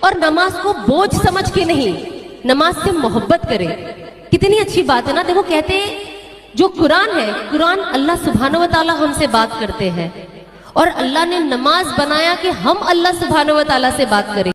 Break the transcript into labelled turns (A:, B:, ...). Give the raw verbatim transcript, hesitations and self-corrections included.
A: और नमाज को बोझ समझ के नहीं, नमाज से मोहब्बत करें। कितनी अच्छी बात है ना। देखो कहते हैं जो कुरान है, कुरान अल्लाह सुब्हानहू व तआला हमसे बात करते हैं और अल्लाह ने नमाज बनाया कि हम अल्लाह सुब्हानहू व तआला से बात करें।